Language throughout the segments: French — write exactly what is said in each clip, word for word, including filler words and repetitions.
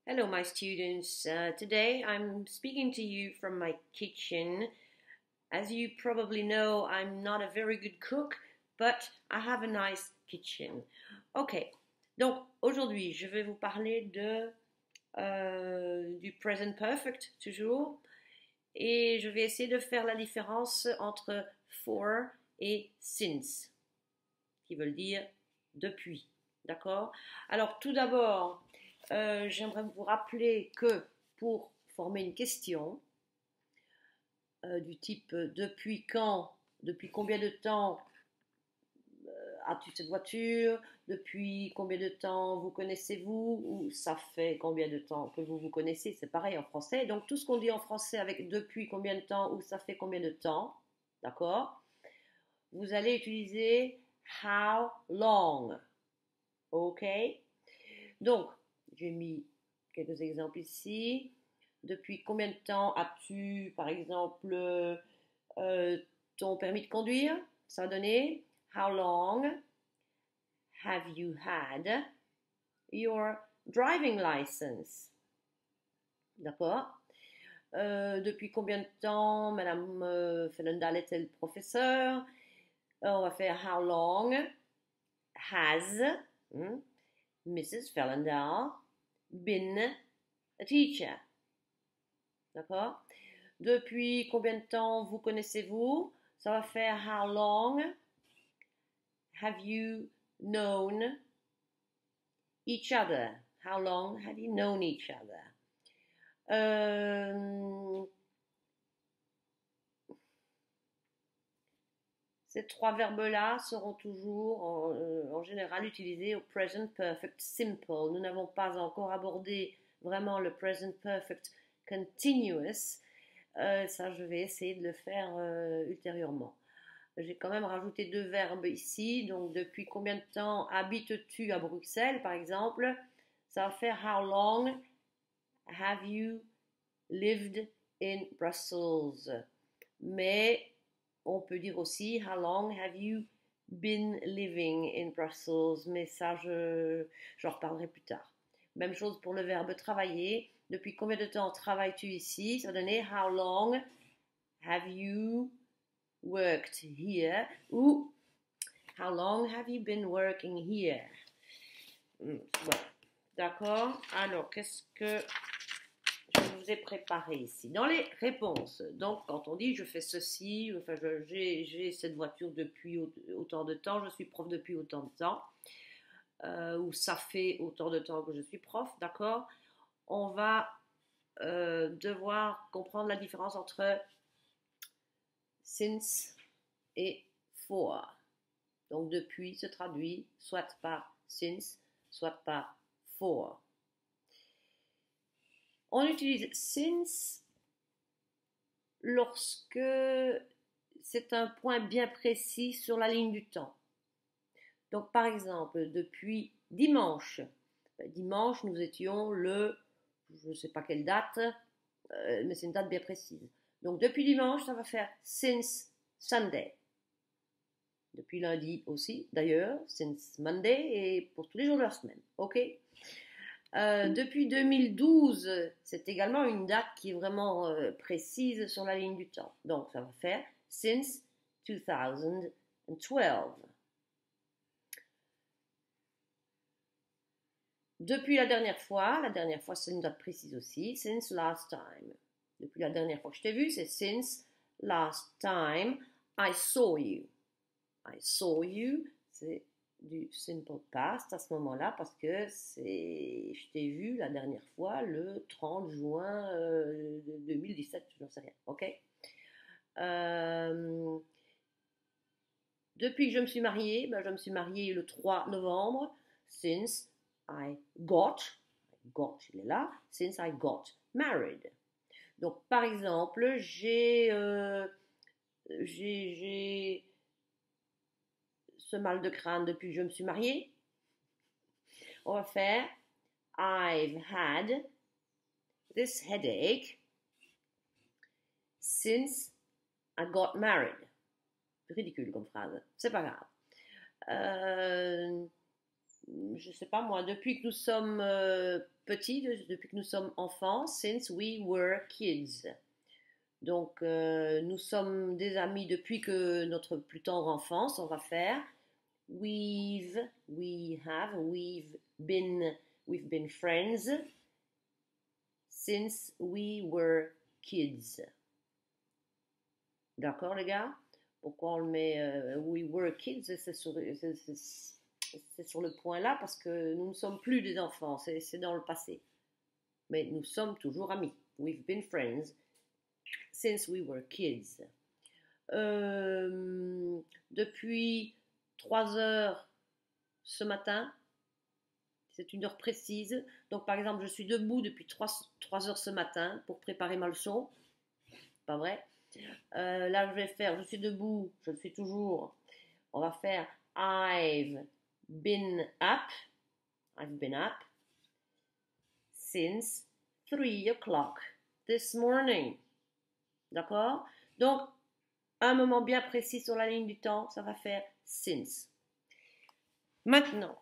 Hello, my students. Uh, today I'm speaking to you from my kitchen. As you probably know, I'm not a very good cook, but I have a nice kitchen. Ok, donc aujourd'hui je vais vous parler de, euh, du present perfect toujours, et je vais essayer de faire la différence entre for et since, qui veulent dire depuis. D'accord? Alors tout d'abord, Euh, j'aimerais vous rappeler que pour former une question euh, du type euh, depuis quand, depuis combien de temps euh, as-tu cette voiture, depuis combien de temps vous connaissez-vous, ou ça fait combien de temps que vous vous connaissez, c'est pareil en français. Donc tout ce qu'on dit en français avec depuis combien de temps ou ça fait combien de temps, d'accord? Vous allez utiliser how long, ok? Donc, j'ai mis quelques exemples ici. Depuis combien de temps as-tu, par exemple, euh, ton permis de conduire? Ça a donné How long have you had your driving license? D'accord? Euh, depuis combien de temps Madame euh, Felendal est-elle professeure? Euh, on va faire How long has hmm, Missus Felendal been a teacher? D'accord? Depuis combien de temps vous connaissez-vous? Ça va faire how long have you known each other? How long have you known each other? Euh, ces trois verbes-là seront toujours en, euh, en général utilisés au present perfect simple. Nous n'avons pas encore abordé vraiment le present perfect continuous. Euh, ça, je vais essayer de le faire euh, ultérieurement. J'ai quand même rajouté deux verbes ici. Donc, depuis combien de temps habites-tu à Bruxelles, par exemple? Ça va faire how long have you lived in Brussels? Mais on peut dire aussi how long have you been living in Brussels? Mais ça, je, j'en reparlerai plus tard. Même chose pour le verbe travailler. Depuis combien de temps travailles-tu ici? Ça va donner how long have you worked here? Ou how long have you been working here? Voilà. D'accord? Alors, qu'est-ce que je vous ai préparé ici? Dans les réponses, donc quand on dit je fais ceci, enfin j'ai, j'ai cette voiture depuis autant de temps, je suis prof depuis autant de temps, euh, ou ça fait autant de temps que je suis prof, d'accord? On va euh, devoir comprendre la différence entre since et for. Donc depuis se traduit soit par since, soit par for. On utilise since lorsque c'est un point bien précis sur la ligne du temps. Donc par exemple, depuis dimanche. Dimanche, nous étions le, je ne sais pas quelle date, euh, mais c'est une date bien précise. Donc depuis dimanche, ça va faire since Sunday. Depuis lundi aussi, d'ailleurs, since Monday et pour tous les jours de la semaine. Ok? Euh, depuis deux mille douze, c'est également une date qui est vraiment euh, précise sur la ligne du temps. Donc ça va faire since two thousand twelve. Depuis la dernière fois, la dernière fois c'est une date précise aussi, since last time. Depuis la dernière fois que je t'ai vu, c'est since last time I saw you. I saw you, c'est du simple past à ce moment-là parce que c'est, je t'ai vu la dernière fois le trente juin euh, deux mille dix-sept, je n'en sais rien, ok? Euh, depuis que je me suis mariée, ben je me suis mariée le trois novembre, since I got, got, il est là, since I got married. Donc par exemple, j'ai, euh, j'ai, j'ai ce mal de crâne depuis que je me suis mariée. On va faire I've had this headache since I got married. C'est ridicule comme phrase. C'est pas grave. Euh, je ne sais pas moi, depuis que nous sommes euh, petits, de- depuis que nous sommes enfants, since we were kids. Donc, euh, nous sommes des amis depuis que notre plus tendre enfance, on va faire. We've, we have, we've been, we've been friends since we were kids. D'accord, les gars? Pourquoi on le met euh, we were kids? C'est sur, c'est- c'est- c'est sur le point là parce que nous ne sommes plus des enfants, c'est c'est dans le passé. Mais nous sommes toujours amis. We've been friends since we were kids. Euh, depuis trois heures ce matin, c'est une heure précise. Donc, par exemple, je suis debout depuis trois heures ce matin pour préparer ma leçon. Pas vrai? Euh, là, je vais faire, je suis debout, je suis toujours. On va faire I've been up. I've been up since three o'clock this morning. D'accord? Donc, un moment bien précis sur la ligne du temps, ça va faire since. Maintenant,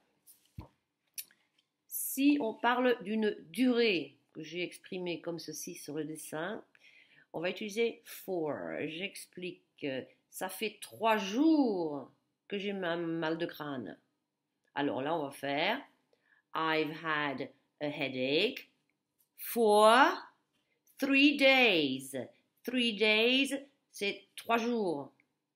si on parle d'une durée que j'ai exprimée comme ceci sur le dessin, on va utiliser for. J'explique. Ça fait trois jours que j'ai un mal de crâne. Alors là, on va faire I've had a headache for three days. Three days, c'est trois jours.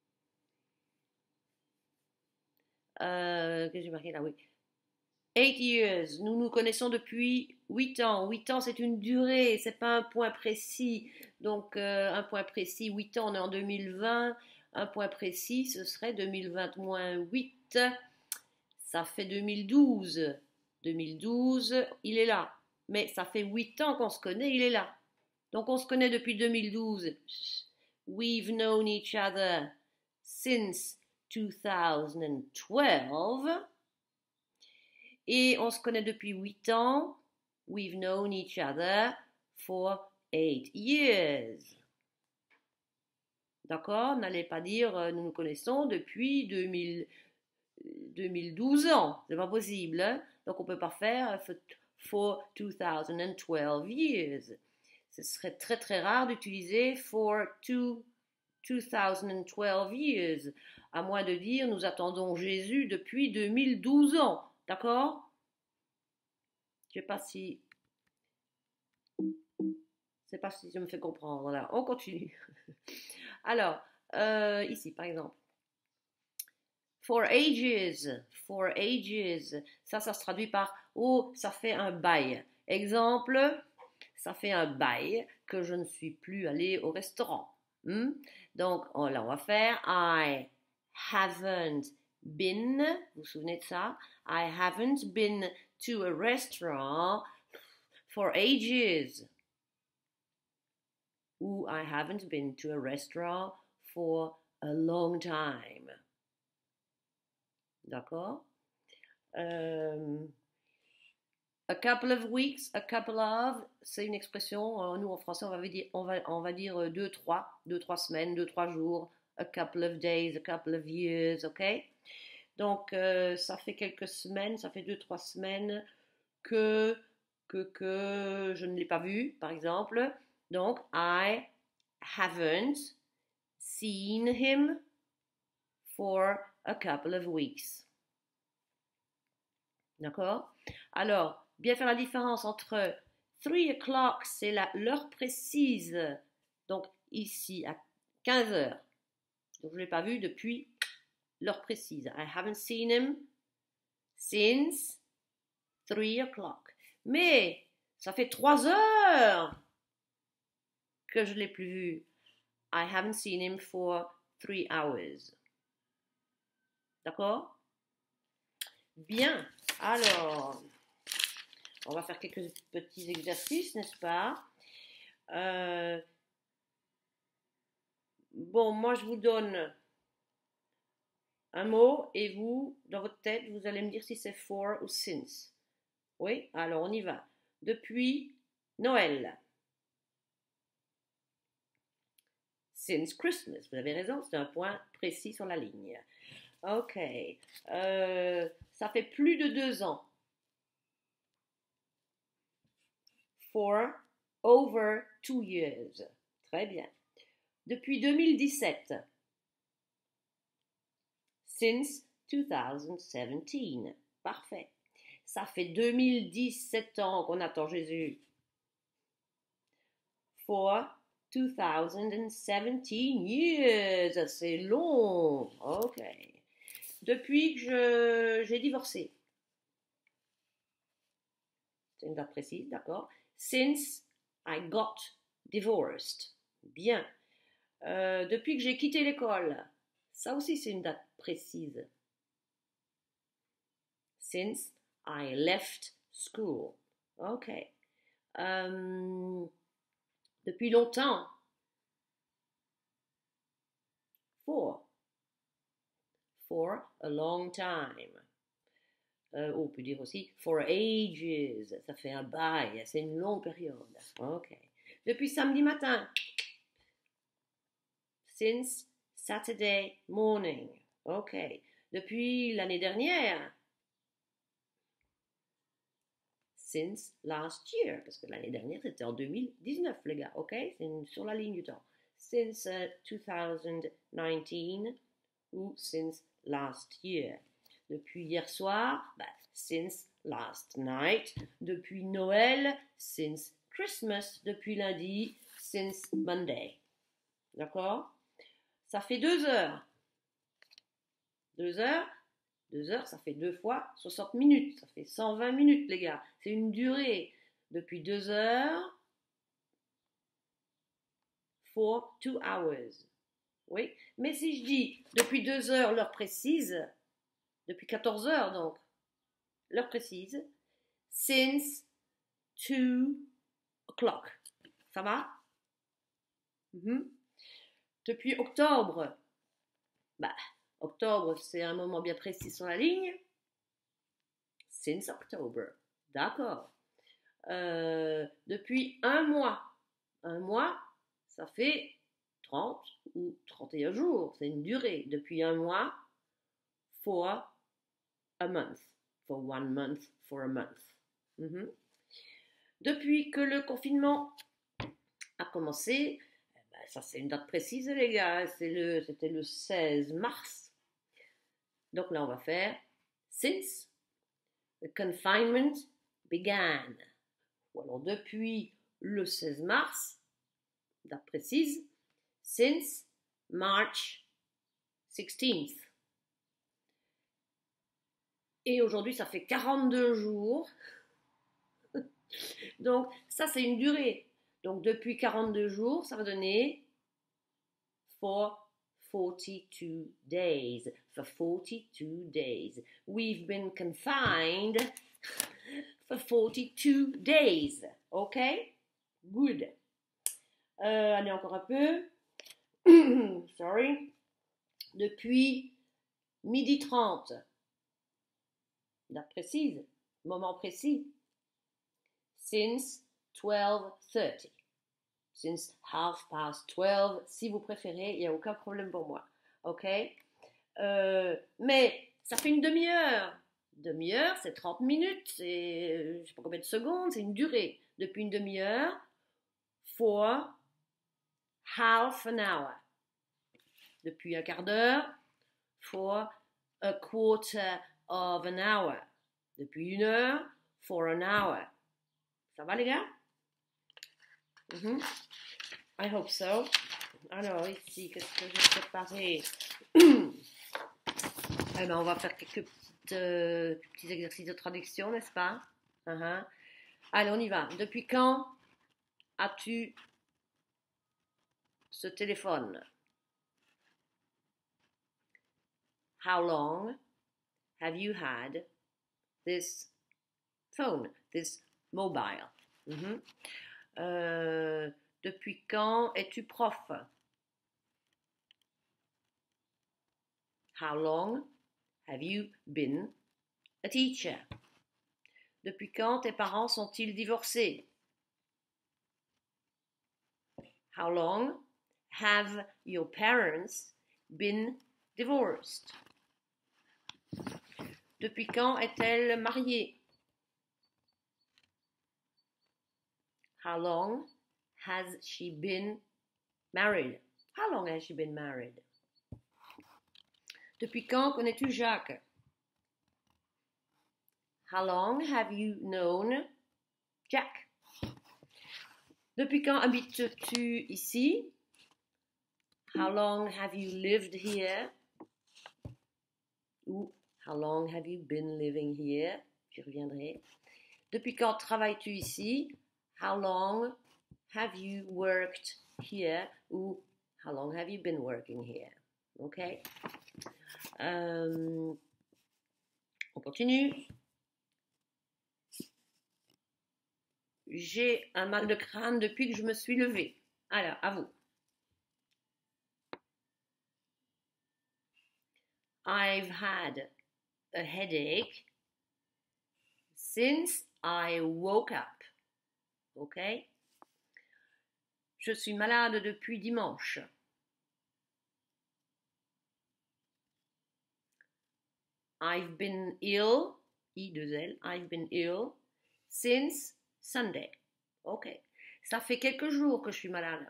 Euh, que j'ai marqué là, oui. Eight years, nous nous connaissons depuis huit ans. Huit ans, c'est une durée, c'est pas un point précis. Donc, euh, un point précis, huit ans, on est en deux mille vingt. Un point précis, ce serait deux mille vingt moins huit. Ça fait deux mille douze. deux mille douze, il est là. Mais ça fait huit ans qu'on se connaît, il est là. Donc, on se connaît depuis deux mille douze. We've known each other since two thousand twelve. Et on se connaît depuis huit ans. We've known each other for eight years. D'accord? N'allez pas dire euh, nous nous connaissons depuis deux mille, deux mille douze ans. C'est pas possible. Hein? Donc on peut pas faire for, for two thousand twelve years. Ce serait très très rare d'utiliser for two, two thousand twelve years. À moins de dire nous attendons Jésus depuis deux mille douze ans. D'accord? Je ne sais pas si. Je sais pas si je me fais comprendre. Là, on continue. Alors, euh, ici, par exemple. For ages. For ages. Ça, ça se traduit par oh, ça fait un bail. Exemple, ça fait un bail que je ne suis plus allé au restaurant. Hmm? Donc, oh, là, on va faire I haven't been. Vous vous souvenez de ça? I haven't been to a restaurant for ages. Ou I haven't been to a restaurant for a long time. D'accord? Um, a couple of weeks, a couple of, c'est une expression, nous en français on va dire, on va, on va dire deux, trois, deux, trois semaines, deux, trois jours, a couple of days, a couple of years, ok? Donc euh, ça fait quelques semaines, ça fait deux, trois semaines que, que, que je ne l'ai pas vu, par exemple. Donc, I haven't seen him for a couple of weeks. D'accord? Alors, bien faire la différence entre three o'clock, c'est l'heure précise. Donc, ici, à quinze heures. Donc, je ne l'ai pas vu depuis l'heure précise. I haven't seen him since three o'clock. Mais, ça fait trois heures que je ne l'ai plus vu. I haven't seen him for three hours. D'accord? Bien. Alors, on va faire quelques petits exercices, n'est-ce pas? euh, Bon, moi, je vous donne un mot et vous, dans votre tête, vous allez me dire si c'est for ou since. Oui? Alors, on y va. Depuis Noël. Since Christmas. Vous avez raison, c'est un point précis sur la ligne. Ok. Euh, ça fait plus de deux ans. For over two years. Très bien. Depuis deux mille dix-sept. Since two thousand seventeen. Parfait. Ça fait deux mille dix-sept ans qu'on attend Jésus. For two thousand seventeen years. C'est long. Ok. Depuis que je, j'ai divorcé. C'est une date précise, d'accord. Since I got divorced. Bien. Euh, depuis que j'ai quitté l'école. Ça aussi, c'est une date précise. Since I left school. Ok. Euh, depuis longtemps. For. For a long time. Euh, on peut dire aussi for ages. Ça fait un bail. C'est une longue période. Ok. Depuis samedi matin. Since Saturday morning. Ok. Depuis l'année dernière. Since last year. Parce que l'année dernière, c'était en deux mille dix-neuf, les gars. Ok. C'est sur la ligne du temps. Since uh, twenty nineteen ou since last year. Depuis hier soir, bah, since last night. Depuis Noël, since Christmas. Depuis lundi, since Monday. D'accord? Ça fait deux heures. Deux heures, deux heures, ça fait deux fois soixante minutes. Ça fait cent vingt minutes, les gars. C'est une durée. Depuis deux heures, for two hours. Oui. Mais si je dis depuis deux heures, l'heure précise, depuis quatorze heures donc, l'heure précise, since two o'clock. Ça va? Mm-hmm. Depuis octobre, bah, octobre, c'est un moment bien précis sur la ligne. Since October. D'accord. Euh, depuis un mois. Un mois, ça fait trente ou trente et un jours. C'est une durée. Depuis un mois, for a month. For one month, for a month. Mm-hmm. Depuis que le confinement a commencé, ben, ça c'est une date précise, les gars. C'est le, c'était le seize mars. Donc là, on va faire since the confinement began. Ou alors depuis le seize mars, date précise, since March sixteenth. Et aujourd'hui, ça fait quarante-deux jours. Donc, ça, c'est une durée. Donc, depuis quarante-deux jours, ça va donner for forty-two days. For forty-two days. We've been confined for forty-two days. OK? Good. Euh, allez, encore un peu. Sorry. Depuis midi trente. Date précise. Moment précis. Since twelve thirty. Since half past twelve, si vous préférez, il n'y a aucun problème pour moi. OK? Euh, mais ça fait une demi-heure. Demi-heure, c'est trente minutes, c'est je ne sais pas combien de secondes, c'est une durée. Depuis une demi-heure, for half an hour. Depuis un quart d'heure, for a quarter of an hour. Depuis une heure, for an hour. Ça va, les gars? Mm-hmm. I hope so. Alors, ici, qu'est-ce que j'ai préparé? Eh ben, on va faire quelques petites, euh, petits exercices de traduction, n'est-ce pas? Uh-huh. Allez, on y va. Depuis quand as-tu ce téléphone? How long have you had this phone, this mobile? Mm-hmm. Euh, depuis quand es-tu prof? How long have you been a teacher? Depuis quand tes parents sont-ils divorcés? How long have your parents been divorced? Depuis quand est-elle mariée? How long has she been married? How long has she been married? Depuis quand connais-tu Jacques? How long have you known Jack? Depuis quand habites-tu ici? How long have you lived here? Ou how long have you been living here? J'y reviendrai. Depuis quand travailles-tu ici? How long have you worked here? Ou how long have you been working here? Ok. Euh, on continue. J'ai un mal de crâne depuis que je me suis levée. Alors, à vous. I've had a headache since I woke up. Ok? Je suis malade depuis dimanche. I've been ill, I deux L, I've been ill since Sunday. Ok. Ça fait quelques jours que je suis malade.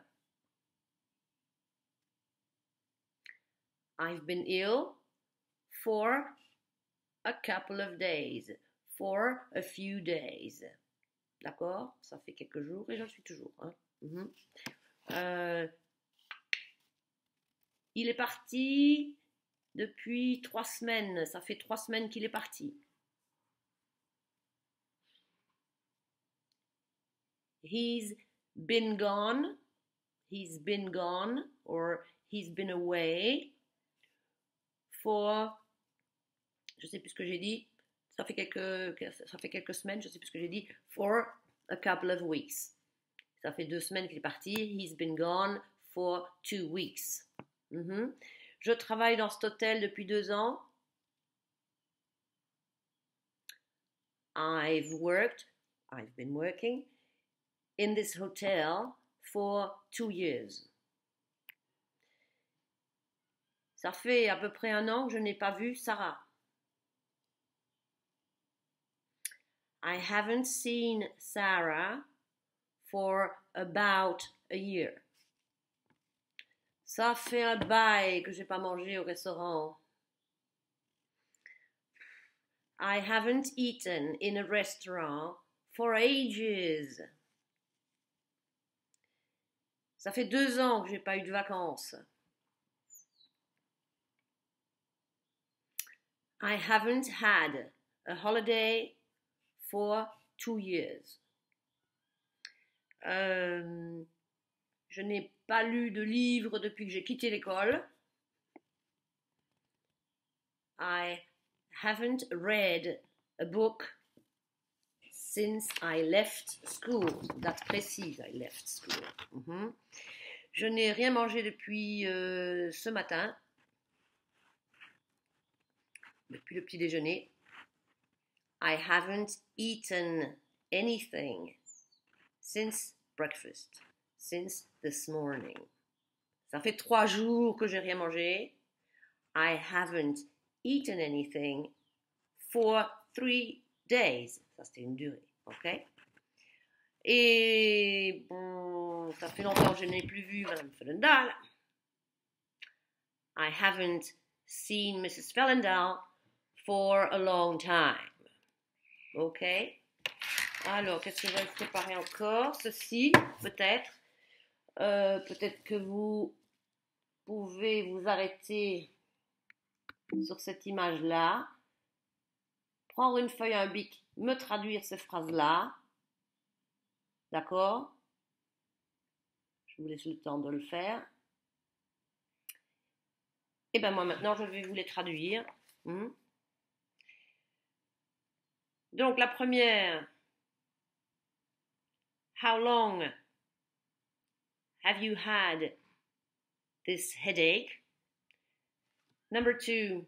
I've been ill for a couple of days. For a few days. D'accord? Ça fait quelques jours et j'en suis toujours. Hein? Mm-hmm. euh, il est parti depuis trois semaines. Ça fait trois semaines qu'il est parti. He's been gone. He's been gone. Or he's been away. For... Je sais plus ce que j'ai dit. Ça fait quelques, ça fait quelques semaines. Je sais plus ce que j'ai dit. For a couple of weeks. Ça fait deux semaines qu'il est parti. He's been gone for two weeks. Mm-hmm. Je travaille dans cet hôtel depuis deux ans. I've worked, I've been working in this hotel for two years. Ça fait à peu près un an que je n'ai pas vu Sarah. I haven't seen Sarah for about a year. Ça fait un bail que j'ai pas mangé au restaurant. I haven't eaten in a restaurant for ages. Ça fait deux ans que j'ai pas eu de vacances. I haven't had a holiday for two years. Euh, je n'ai pas lu de livre depuis que j'ai quitté l'école. I haven't read a book since I left school. That's précise, I left school. Mm-hmm. Je n'ai rien mangé depuis euh, ce matin, depuis le petit déjeuner. I haven't eaten anything since breakfast, since this morning. Ça fait trois jours que j'ai rien mangé. I haven't eaten anything for three days. Ça, c'était une durée, ok? Et bon, ça fait longtemps que je n'ai plus vu Madame Fellendahl. I haven't seen Missus Fellendahl for a long time. Ok? Alors, qu'est-ce que je vais préparer encore? Ceci, peut-être. Euh, peut-être que vous pouvez vous arrêter sur cette image-là, prendre une feuille, un bic, me traduire ces phrases-là. D'accord? Je vous laisse le temps de le faire. Et bien moi maintenant, je vais vous les traduire. Hmm. Donc la première, how long have you had this headache? Number two,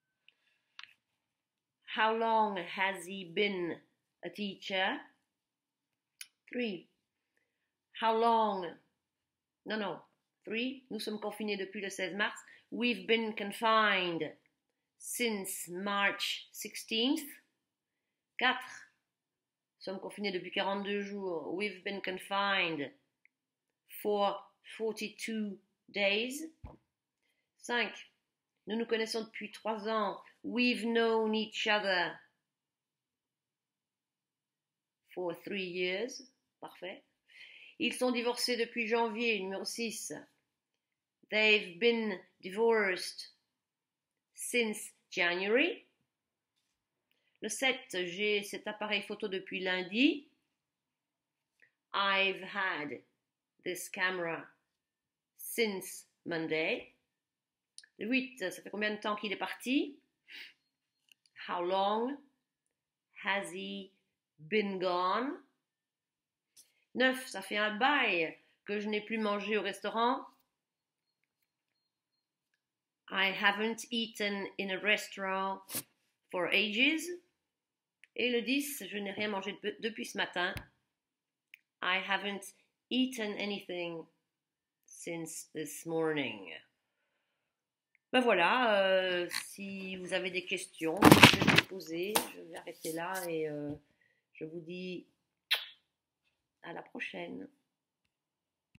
how long has he been a teacher? Three, how long, non, non, three, nous sommes confinés depuis le seize mars. We've been confined since March sixteenth. Quatre. Sommes confinés depuis quarante-deux jours. We've been confined for forty-two days. Cinq. Nous nous connaissons depuis trois ans. We've known each other for three years. Parfait. Ils sont divorcés depuis janvier. Numéro six. They've been divorced since January. Le sept. J'ai cet appareil photo depuis lundi. I've had this camera since Monday. Le huit. Ça fait combien de temps qu'il est parti? How long has he been gone? neuf. Ça fait un bail que je n'ai plus mangé au restaurant. I haven't eaten in a restaurant for ages. Et le dix. Je n'ai rien mangé de- depuis ce matin. I haven't eaten anything since this morning. Ben voilà, euh, si vous avez des questions, je vais les poser. Je vais arrêter là et euh, je vous dis à la prochaine.